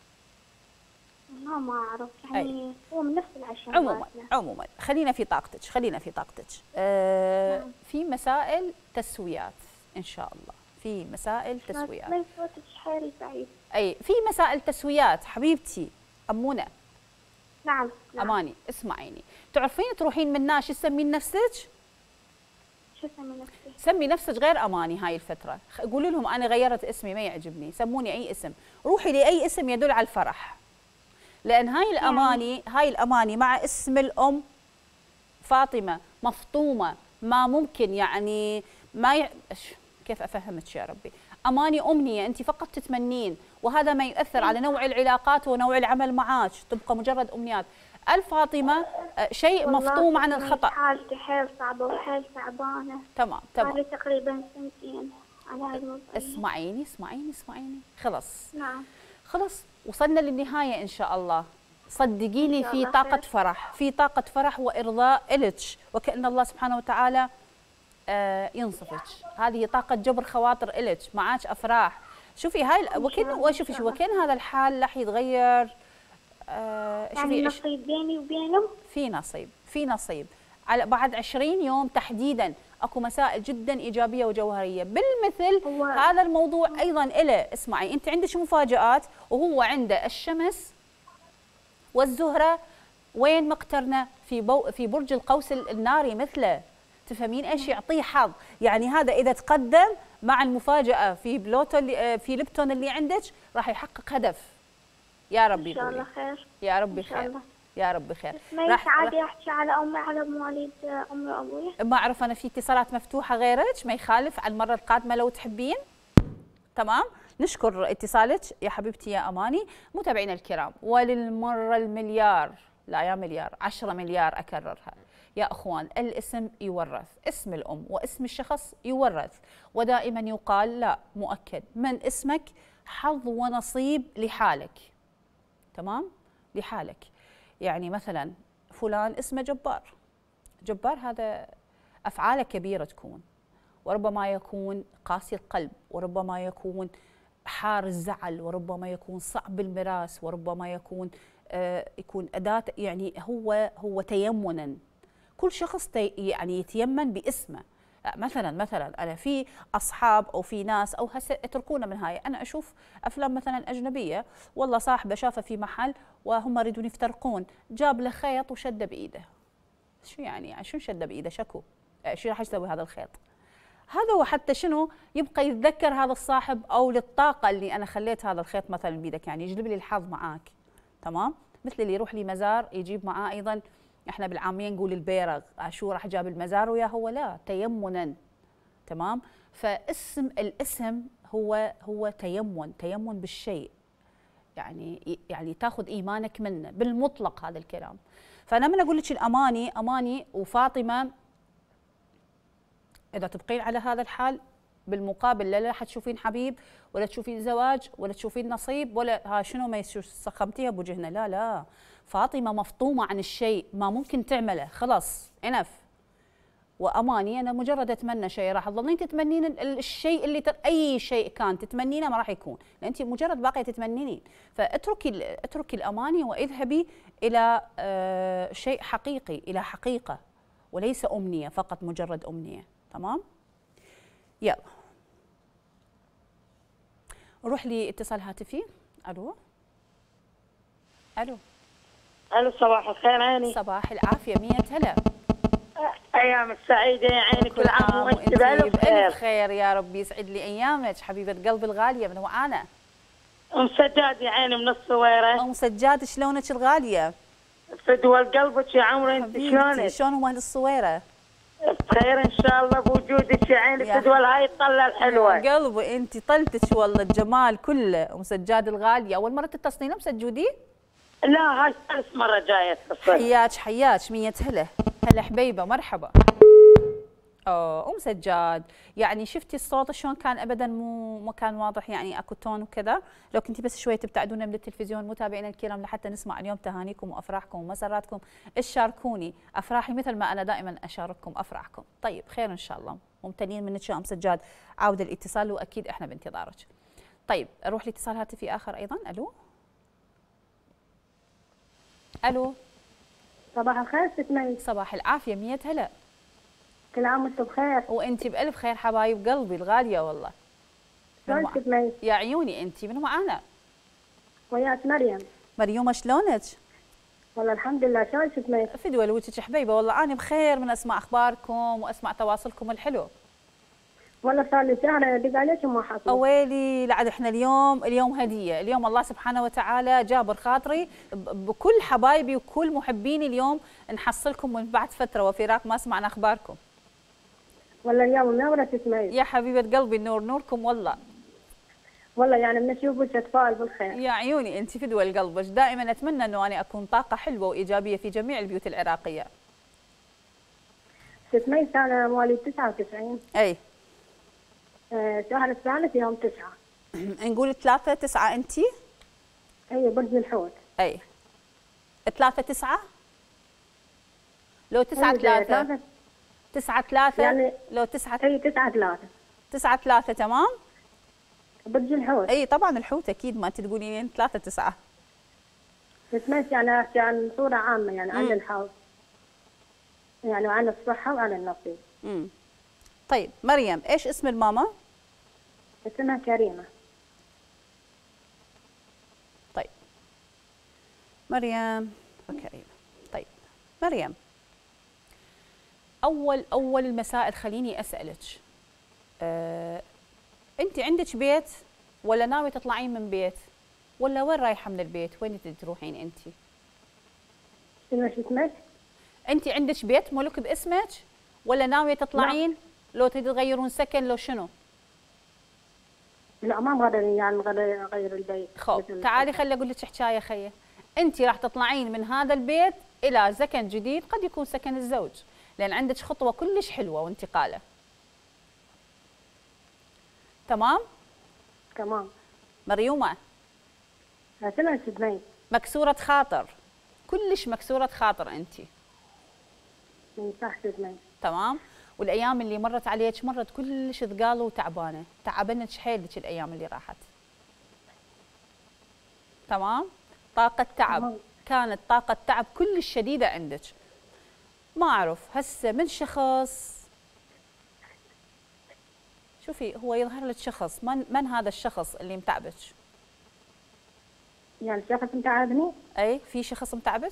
ما اعرف يعني هو من نفس العشيرة. عموما خلينا في طاقتك. في مسائل تسويات ان شاء الله، في مسائل تسويات. ما صوتك حيل بعيد. في مسائل تسويات حبيبتي امونه. نعم. اماني اسمعيني، تعرفين تروحين من ناس تسمين نفسك؟ شو اسمي نفسي؟ سمي نفسك غير اماني هاي الفتره. قولي لهم انا غيرت اسمي ما يعجبني، سموني اي اسم، روحي لاي اسم يدل على الفرح. لان هاي الاماني مع اسم الام فاطمه مفطومه، ما ممكن يعني كيف افهمك يا ربي؟ اماني امنيه، انت فقط تتمنين، وهذا ما يؤثر على نوع العلاقات ونوع العمل معاك، تبقى مجرد امنيات. الفاطمه شيء مفطوم عن الخطا. حالتي حيل صعبه وحيل تعبانه. تمام. صار تقريبا سنتين على هذا الموضوع. اسمعيني خلص. نعم خلص وصلنا للنهايه ان شاء الله. صدقيني في طاقه فرح، في طاقه فرح وارضاء الك، وكأن الله سبحانه وتعالى ينصفك. هذه طاقه جبر خواطر الك، معاك افراح. شوفي هاي وكأن هذا الحال راح يتغير. يعني نصيب بيني وبينهم؟ في نصيب على بعد 20 يوم تحديدا. اكو مسائل جدا ايجابيه وجوهريه بالمثل. هذا الموضوع ايضا له. اسمعي، انت عندك مفاجآت وهو عنده الشمس والزهره وين مقترنه في برج القوس الناري مثله. تفهمين ايش يعطيه حظ؟ يعني هذا اذا تقدم مع المفاجاه في بلوتو في ليبتون اللي عندك راح يحقق هدف. يا ربي ان شاء الله خير. يا ربي خير. يا ربي خير. ما عادي احكي على امي، على مواليد امي وابوي. ما اعرف انا في اتصالات مفتوحه غيرك، ما يخالف على المره القادمه لو تحبين. تمام. نشكر اتصالك يا حبيبتي يا اماني. متابعينا الكرام، وللمره المليار، لا يا مليار، 10 مليار اكررها يا اخوان، الاسم يورث، اسم الام واسم الشخص يورث. ودائما يقال لا، مؤكد من اسمك حظ ونصيب لحالك. تمام؟ لحالك. يعني مثلا فلان اسمه جبار هذا افعاله كبيره تكون، وربما يكون قاسي القلب، وربما يكون حار الزعل، وربما يكون صعب المراس، وربما يكون اداه، يعني هو تيمنا. كل شخص يعني يتيمن باسمه. مثلا انا في اصحاب او في ناس او هسه اتركونا من هاي، انا اشوف افلام مثلا اجنبيه، والله صاحبه شافه في محل وهم يريدون يفترقون، جاب له خيط وشده بايده. شو يعني شو شده بايده؟ شكو شو راح يسوي هذا الخيط؟ هذا هو حتى شنو يبقى يتذكر هذا الصاحب، او للطاقه اللي انا خليت هذا الخيط مثلا بيدك، يعني يجلب لي الحظ معاك. تمام؟ مثل اللي يروح لي مزار يجيب معاه ايضا، احنا بالعاميه نقول البيرغ، شو راح جاب المزار وياه هو؟ لا، تيمنا. تمام؟ الاسم هو تيمن بالشيء، يعني تاخذ ايمانك منه بالمطلق هذا الكلام. فانا من اقول لك اماني وفاطمه، اذا تبقين على هذا الحال بالمقابل لا حتشوفين حبيب ولا تشوفين زواج ولا تشوفين نصيب ولا شنو ما سخمتيها بوجهنا. لا، فاطمه مفطومه عن الشيء، ما ممكن تعمله، خلاص انف. واماني انا مجرد اتمنى شيء راح تظلين تتمنين الشيء اللي اي شيء كان تتمنينه ما راح يكون، لان انت مجرد باقيه تتمنينين. فاتركي الاماني واذهبي الى شيء حقيقي، الى حقيقه وليس امنيه فقط، مجرد امنيه. تمام؟ يلا نروح لاتصال هاتفي. الو صباح الخير عيني. صباح العافيه، 100 هلا. ايام السعيده يا عيني، كل عام وانت بألف خير. يا رب يسعد لي ايامك حبيبه قلبي الغاليه. من هو انا؟ ام سجاد يا عيني من الصويره. ام سجاد، شلونك الغاليه؟ فدوى قلبك يا عمري، انت شلونك؟ شلونهم اهل الصويره؟ بخير ان شاء الله بوجودك يا عيني. فدوى هاي الطله الحلوه يا قلبي، انت طلتك والله الجمال كله. ام سجاد الغاليه، اول مره تتصلين ام سجودي؟ لا، هاي ثالث مره جايه اتصل. حياك 100 هلا. هلا حبيبه، مرحبا. ام سجاد، يعني شفتي الصوت شلون كان؟ ابدا مو كان واضح، يعني اكو تون وكذا. لو كنتي بس شويه تبتعدون من التلفزيون متابعينا الكرام لحتى نسمع اليوم تهانيكم وافراحكم ومسراتكم. شاركوني افراحي مثل ما انا دائما اشارككم افراحكم. طيب خير ان شاء الله، ممتنين منك يا ام سجاد. عاود الاتصال واكيد احنا بانتظارك. طيب اروح لاتصال هاتفي اخر ايضا. الو. صباح الخير ست مي. صباح العافيه، 100 هلا. كل عام وانتم بخير. وانت بالف خير حبايب قلبي الغاليه والله. شلونك ست مي؟ يا عيوني، انت منو معانا؟ وياك مريم. مريومه شلونك؟ والله الحمد لله. شلونك ست مي؟ فدوى لوجهك حبيبه، والله انا بخير من اسمع اخباركم واسمع تواصلكم الحلو. والله صار لي شهر ادق عليك وما حصل. اويلي، لعد احنا اليوم هديه، اليوم الله سبحانه وتعالى جابر خاطري بكل حبايبي وكل محبيني، اليوم نحصلكم من بعد فتره وفراق ما سمعنا اخباركم. والله اليوم منوره ست مي. يا حبيبه قلبي، النور نوركم والله. والله يعني بنشوفك اطفال بالخير. يا عيوني، انت فدوى القلب. دائما اتمنى انه انا اكون طاقه حلوه وايجابيه في جميع البيوت العراقيه. ست مي انا مواليد 99. اي. شهر الثالث يوم 9. نقول 3/9 انت؟ اي، برج الحوت. اي 3/9 لو 9/3 9/3 يعني لو 9 اي 9/3 9/3 تمام؟ برج الحوت. اي طبعا الحوت اكيد، ما انت تقولين 3/9. سمعت يعني احكي عن صوره عامه يعني عن الحظ، يعني وعن الصحه وعن النصيب. طيب مريم، ايش اسم الماما؟ اسمها كريمه. طيب مريم وكريمه. طيب مريم، اول المسائل خليني اسالك، انت عندك بيت ولا ناوي تطلعين من بيت ولا وين رايحه من البيت؟ وين تروحين انت؟ شنو اسمك؟ انت عندك بيت ملك باسمك ولا ناويه تطلعين؟ لا. لو تريد تغيرون سكن لو شنو؟ لا، ما بغير يعني غير البيت. تعالي خلي اقول لك حكايه خيه. انت راح تطلعين من هذا البيت الى سكن جديد، قد يكون سكن الزوج، لان عندك خطوه كلش حلوه وانتقاله. تمام؟ تمام. مريومه، سمعت ابني. مكسوره خاطر، كلش مكسوره خاطر انت. صح ابني. تمام؟ والايام اللي مرت عليك مرت كلش ثقاله وتعبانه، تعبنك حيلك الايام اللي راحت. تمام؟ طاقه تعب. تمام. كانت طاقه تعب كلش شديده عندك. ما اعرف هسه من شخص شوفي هو يظهر لك شخص، من هذا الشخص اللي متعبك؟ يعني شخص متعبني؟ اي في شخص متعبك؟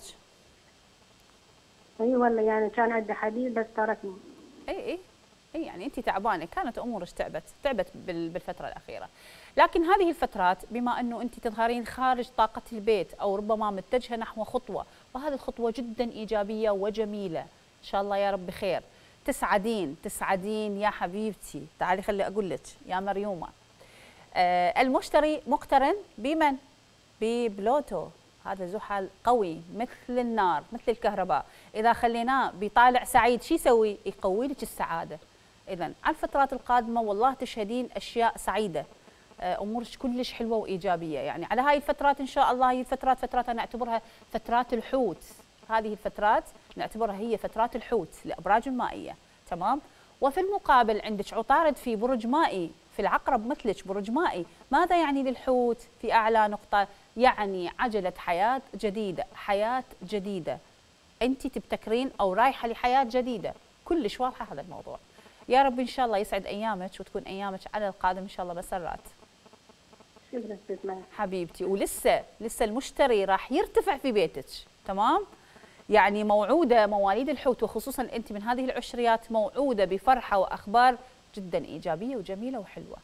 اي والله يعني كان عنده حديث بس تركني. اي يعني انت تعبانه، كانت امورك تعبت بالفتره الاخيره. لكن هذه الفترات بما انه انت تظهرين خارج طاقه البيت او ربما متجهه نحو خطوه، وهذه الخطوه جدا ايجابيه وجميله، ان شاء الله يا رب خير. تسعدين يا حبيبتي. تعالي خلي اقول لك يا مريومه. المشتري مقترن بمن؟ ببلوتو. هذا زحل قوي مثل النار مثل الكهرباء، اذا خليناه بيطالع سعيد شو يسوي؟ يقوي لك السعاده. اذا على الفترات القادمه والله تشهدين اشياء سعيده، امورك كلش حلوه وايجابيه. يعني على هاي الفترات ان شاء الله، هي الفترات انا اعتبرها فترات الحوت. هذه الفترات نعتبرها هي فترات الحوت لابراج المائيه، تمام؟ وفي المقابل عندك عطارد في برج مائي، في العقرب مثلك برج مائي. ماذا يعني للحوت في اعلى نقطه؟ يعني عجله حياه جديده، حياه جديده. انت تبتكرين او رايحه لحياه جديده، كلش واضحه هذا الموضوع. يا رب ان شاء الله يسعد ايامك وتكون ايامك على القادم ان شاء الله مسرات. شكرا ست حبيبتي. ولسه المشتري راح يرتفع في بيتك، تمام؟ يعني موعوده مواليد الحوت وخصوصا انت من هذه العشريات موعوده بفرحه واخبار جدا ايجابيه وجميله وحلوه.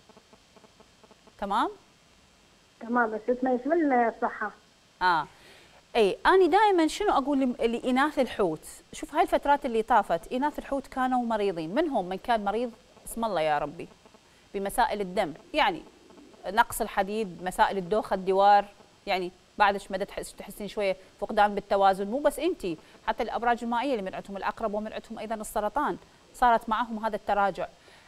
تمام؟ تمام. بس ست ميس من الصحه؟ اي انا دائما شنو اقول لاناث الحوت؟ شوف هاي الفترات اللي طافت اناث الحوت كانوا مريضين، منهم من كان مريض اسم الله يا ربي بمسائل الدم، يعني نقص الحديد، مسائل الدوخه، الدوار، يعني بعدش مدى تحسين شويه فقدان بالتوازن. مو بس انت، حتى الابراج المائيه اللي من عندهم العقرب ومن عندهم ايضا السرطان صارت معهم هذا التراجع.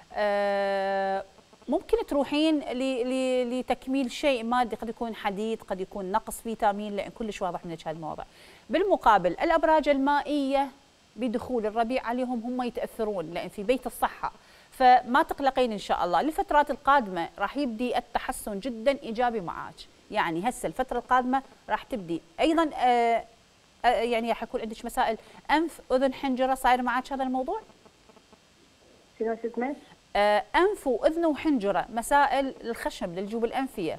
ممكن تروحين لتكميل شيء مادي، قد يكون حديد، قد يكون نقص فيتامين، لان كلش واضح من هذا الموضوع. بالمقابل الابراج المائيه بدخول الربيع عليهم هم يتاثرون لان في بيت الصحه، فما تقلقين ان شاء الله. للفترات القادمه راح يبدي التحسن جدا ايجابي معك. يعني هسه الفتره القادمه راح تبدي ايضا يعني راح يكون عندك مسائل انف اذن حنجره. صاير معك هذا الموضوع؟ شنو ست ميس؟ انف واذن وحنجره، مسائل الخشم للجيوب الانفيه.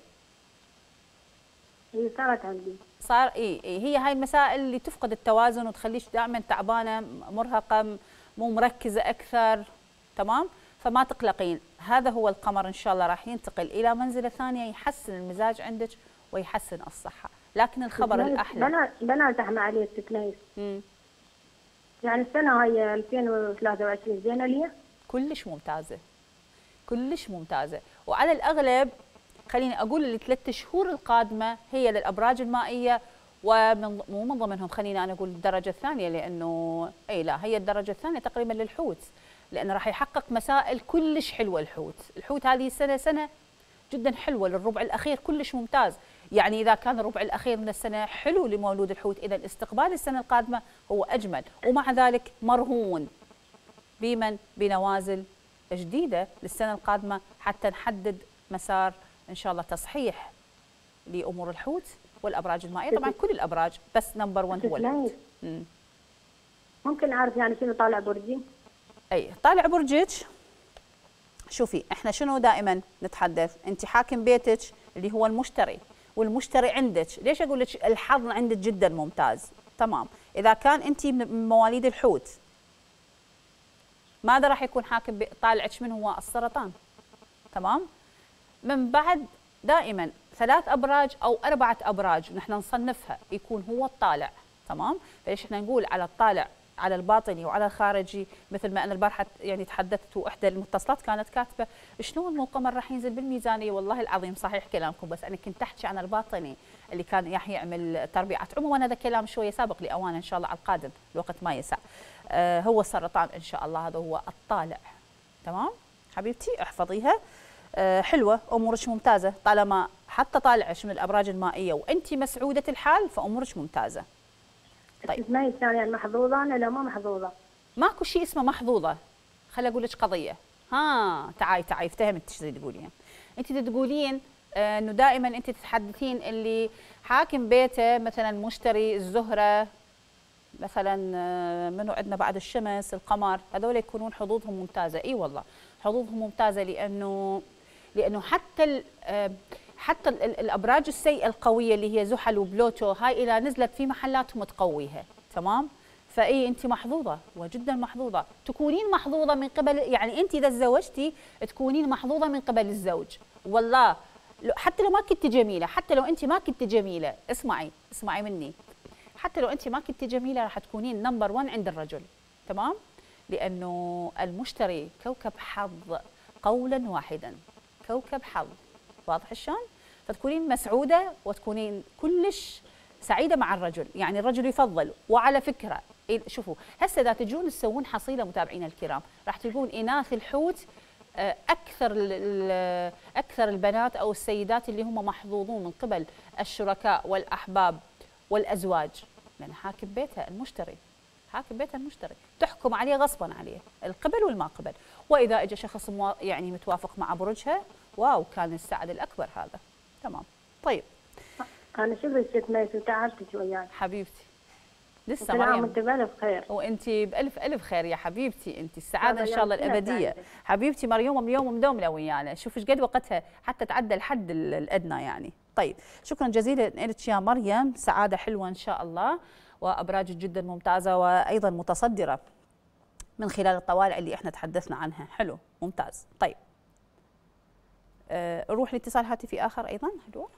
هي صارت عندي. صار هي هاي المسائل اللي تفقد التوازن وتخليك دائما تعبانه، مرهقه، مو مركزه اكثر، تمام؟ فما تقلقين. هذا هو القمر ان شاء الله راح ينتقل الى منزله ثانيه يحسن المزاج عندك ويحسن الصحه. لكن الخبر الاحلى بنات احنا عليه ست ميس. يعني السنه هاي 2023 زينه لي؟ كلش ممتازه، كلش ممتازه. وعلى الاغلب خليني اقول الثلاث شهور القادمه هي للابراج المائيه، ومو من ضمنهم خليني انا اقول الدرجه الثانيه، لانه لا هي الدرجه الثانيه تقريبا للحوت، لانه راح يحقق مسائل كلش حلوه. الحوت هذه السنه سنه جدا حلوه، للربع الاخير كلش ممتاز. يعني اذا كان الربع الاخير من السنه حلو لمولود الحوت، اذا استقبال السنه القادمه هو اجمل. ومع ذلك مرهون بمن؟ بنوازل جديده للسنه القادمه حتى نحدد مسار ان شاء الله تصحيح لامور الحوت والابراج المائيه. طبعا كل الابراج بس نمبر 1 هو الحوت. ممكن اعرف يعني شنو طالع برجي؟ طالع برجك. شوفي احنا شنو دائما نتحدث، انت حاكم بيتك اللي هو المشتري، والمشتري عندك. ليش اقول لك الحظ عندك جدا ممتاز؟ تمام. اذا كان انت من مواليد الحوت، ماذا راح يكون حاكم طالعك من هو؟ السرطان، تمام؟ من بعد دائما 3 ابراج او 4 ابراج نحن نصنفها يكون هو الطالع، تمام؟ فليش احنا نقول على الطالع على الباطني وعلى الخارجي؟ مثل ما انا البارحه يعني تحدثت واحدى المتصلات كانت كاتبه شلون القمر راح ينزل بالميزانيه. والله العظيم صحيح كلامكم، بس انا كنت احكي عن الباطني اللي كان راح يعمل تربيعات. عموما هذا كلام شويه سابق لاوانه، ان شاء الله على القادم الوقت ما يسع. هو السرطان ان شاء الله، هذا هو الطالع، تمام حبيبتي؟ احفظيها. حلوه، امورك ممتازه طالما حتى طالعش من الابراج المائيه وانت مسعوده الحال، فامورك ممتازه. طيب ما يعني محظوظه انا؟ لا مو محظوظه. ماكو شيء اسمه محظوظه. خلي اقول لك قضيه. تعاي افتهمت ايش تقولين. انت تقولين انه دائما انت تتحدثين اللي حاكم بيته مثلا مشتري الزهره مثلا منو عندنا بعد الشمس، القمر، هذول يكونون حظوظهم ممتازه. اي والله حظوظهم ممتازه، لانه حتى الابراج السيئه القويه اللي هي زحل وبلوتو، هاي اذا نزلت في محلاتهم تقويها. تمام؟ فاي انت محظوظه وجدا محظوظه، تكونين محظوظه من قبل، يعني انت اذا تزوجتي تكونين محظوظه من قبل الزوج. والله حتى لو ما كنت جميله، حتى لو انت ما كنت جميله، اسمعي مني، حتى لو انت ما كنت جميله راح تكونين نمبر 1 عند الرجل. تمام؟ لانه المشتري كوكب حظ، قولا واحدا كوكب حظ. واضح شلون؟ فتكونين مسعوده وتكونين كلش سعيده مع الرجل، يعني الرجل يفضل. وعلى فكره شوفوا هسه اذا تجون تسوون حصيله متابعينا الكرام، راح تلقون اناث الحوت اكثر البنات او السيدات اللي هم محظوظون من قبل الشركاء والاحباب والازواج، لان حاكم بيتها المشتري، حاكم بيتها المشتري، تحكم عليه غصبا عليه، القبل والما قبل. واذا اجى شخص يعني متوافق مع برجها، واو، كان السعد الاكبر هذا. تمام. طيب انا شبه ست ميس وتعبت وياك حبيبتي. لسه مريم وانت بألف خير، وانت بألف خير يا حبيبتي، انت السعاده ان شاء الله الابديه. حبيبتي مريوم اليوم مدومله ويانا، شوف ايش قد وقتها حتى تعدى الحد الادنى يعني. طيب شكرا جزيلا لك يا مريم، سعاده حلوه ان شاء الله، وابراج جدا ممتازه وايضا متصدره من خلال الطوالع اللي احنا تحدثنا عنها. حلو ممتاز. طيب نروح لاتصال هاتفي اخر ايضا.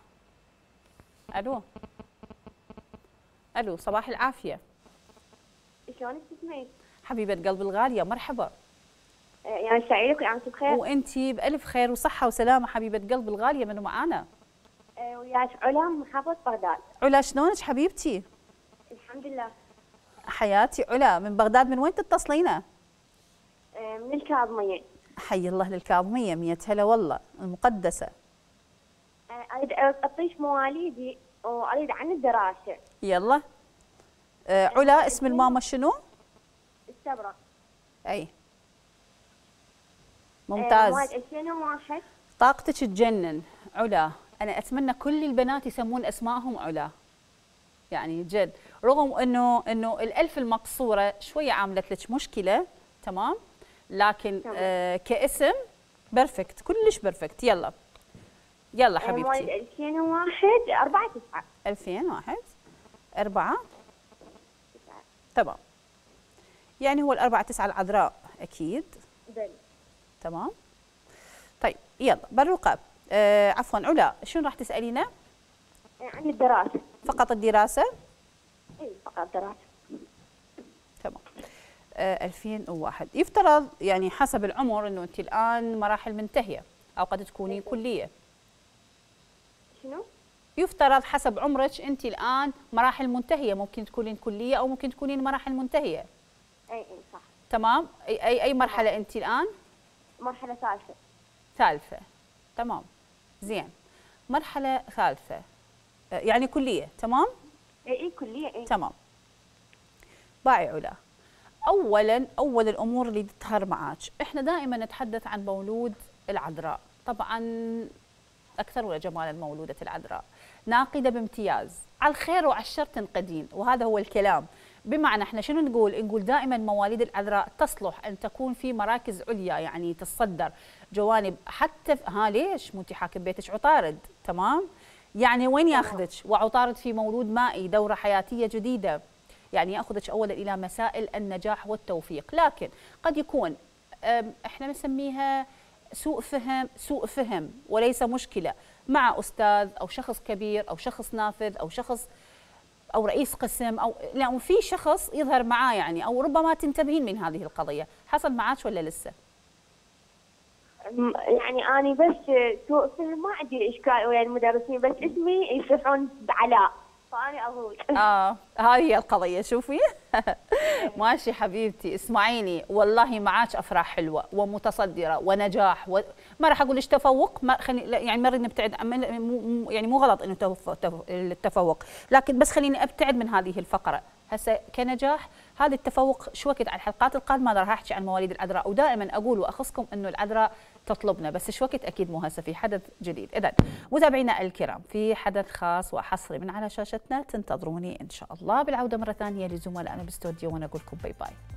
الو صباح العافيه. شلونك تسمعين؟ حبيبه قلبي الغاليه، مرحبا. يعني سعيدك وعامتك بخير. وانتي بالف خير وصحه وسلامه حبيبه قلبي الغاليه. منو معانا؟ وياك علا من محافظه بغداد. علا شلونك حبيبتي؟ الحمد لله. حياتي علا، من بغداد من وين تتصلينا؟ من الكاظميه. حي الله للكاظميه، 100 هلا والله المقدسه. اريد اطيش مواليدي واريد عن الدراسه. يلا. علا اسم الماما شنو؟ السبرة. اي ممتاز. مواليد 2001. طاقتك تجنن علا، انا اتمنى كل البنات يسمون اسمائهم علا، يعني جد، رغم انه الالف المقصوره شويه عاملت لك مشكله. تمام؟ لكن كاسم بيرفكت، كلش بيرفكت. يلا حبيبتي. مواليد 2001 4/9. 2001 4 تمام، يعني هو ال4/9 العذراء اكيد. بل. تمام. طيب يلا بالرقاب. عفوا علا، شنو راح تسالينا؟ عن الدراسه. فقط الدراسه؟ اي فقط دراسه. تمام. 2001 يفترض يعني حسب العمر انه انت الان مراحل منتهيه او قد تكوني كليه. شنو؟ يفترض حسب عمرك انت الان مراحل منتهيه، ممكن تكونين كليه او ممكن تكونين مراحل منتهيه. اي صح. تمام. اي مرحله انت الان؟ مرحله ثالثه. ثالثه. تمام. زين. مرحله ثالثه يعني كليه. تمام؟ اي كليه. اي تمام. باعي علا، اول الامور اللي تظهر معك، احنا دائما نتحدث عن مولود العذراء، طبعا اكثر ولا جمالا مولوده العذراء، ناقده بامتياز، على الخير وعلى الشر تنقدين، وهذا هو الكلام. بمعنى احنا شنو نقول دائما مواليد العذراء تصلح ان تكون في مراكز عليا، يعني تتصدر جوانب حتى ليش؟ مو انت حاكم بيتك عطارد. تمام؟ يعني وين ياخذك؟ وعطارد في مولود مائي، دوره حياتيه جديده، يعني ياخذك اولا الى مسائل النجاح والتوفيق، لكن قد يكون احنا نسميها سوء فهم وليس مشكله مع استاذ او شخص كبير او شخص نافذ او شخص او رئيس قسم او لا، في شخص يظهر معاه يعني، او ربما تنتبهين من هذه القضيه. حصل معاك ولا لسه؟ يعني أنا بس سوء فهم، ما عندي إشكال ويا المدرسين، بس اسمي يصيحون بعلاء فأنا أقول. هاي هي القضية. شوفي ماشي حبيبتي، اسمعيني، والله معاك أفراح حلوة ومتصدرة ونجاح ما راح أقول إيش تفوق، ما يعني ما نريد نبتعد يعني مو غلط إنه التفوق، لكن بس خليني أبتعد من هذه الفقرة. هسه كنجاح هذا التفوق شو وقت على الحلقات القادمه راح احكي عن مواليد العذراء، ودائما اقول واخصكم انه العذراء تطلبنا، بس شو وقت اكيد مو هسه، في حدث جديد. اذا متابعينا الكرام في حدث خاص وحصري من على شاشتنا، تنتظروني ان شاء الله بالعوده مره ثانيه لزملائنا بالاستوديو، وانا اقول لكم باي باي.